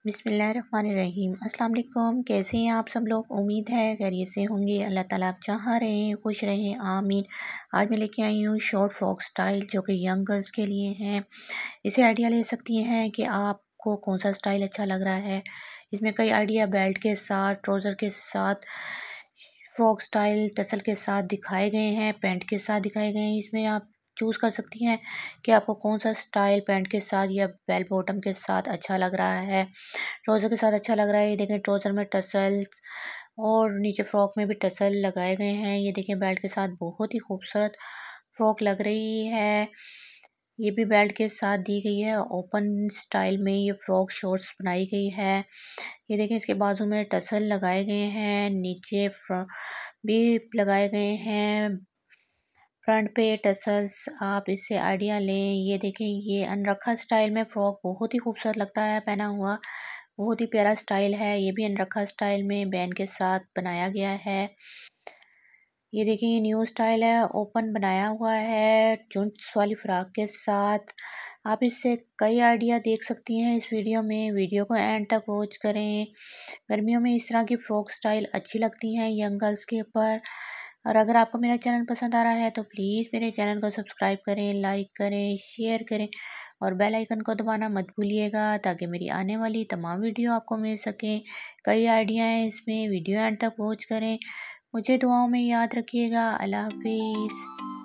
बिस्मिल्लाहिर्रहमानिर्रहीम। अस्सलाम वालेकुम। कैसे हैं आप सब लोग? उम्मीद है खैरियत से होंगे। अल्लाह ताला आप चाह रहें खुश रहें, आमीन। आज मैं लेके आई हूँ शॉर्ट फ्रॉक स्टाइल जो कि यंग गर्ल्स के लिए हैं। इसे आइडिया ले सकती हैं कि आपको कौन सा स्टाइल अच्छा लग रहा है। इसमें कई आइडिया बेल्ट के साथ, ट्राउज़र के साथ, फ्रॉक स्टाइल टसल के साथ दिखाए गए हैं, पैंट के साथ दिखाए गए हैं। इसमें आप चूज़ कर सकती हैं कि आपको कौन सा स्टाइल पैंट के साथ या बेल बॉटम के साथ अच्छा लग रहा है, ट्राउज़र के साथ अच्छा लग रहा है। ये देखें ट्राउज़र में टसल्स और नीचे फ्रॉक में भी टसल लगाए गए हैं। ये देखें बेल्ट के साथ बहुत ही खूबसूरत फ्रॉक लग रही है। ये भी बेल्ट के साथ दी गई है। ओपन स्टाइल में ये फ्रॉक शॉर्ट्स बनाई गई है। ये देखें इसके बाजू में टसल लगाए गए हैं, नीचे भी लगाए गए हैं, फ्रंट पे टसल्स। आप इससे आइडिया लें। ये देखें ये अनरखा स्टाइल में फ्रॉक बहुत ही खूबसूरत लगता है पहना हुआ, बहुत ही प्यारा स्टाइल है। ये भी अनरखा स्टाइल में बैन के साथ बनाया गया है। ये देखिए ये न्यू स्टाइल है, ओपन बनाया हुआ है चुंट्स वाली फ्रॉक के साथ। आप इससे कई आइडिया देख सकती हैं इस वीडियो में। वीडियो को एंड तक वॉच करें। गर्मियों में इस तरह की फ्रॉक स्टाइल अच्छी लगती हैं यंग गर्ल्स के ऊपर। और अगर आपको मेरा चैनल पसंद आ रहा है तो प्लीज़ मेरे चैनल को सब्सक्राइब करें, लाइक करें, शेयर करें और बेल आइकन को दबाना मत भूलिएगा ताकि मेरी आने वाली तमाम वीडियो आपको मिल सकें। कई आइडिया हैं इसमें, वीडियो एंड तक वॉच करें। मुझे दुआओं में याद रखिएगा। अल्लाह हाफिज़।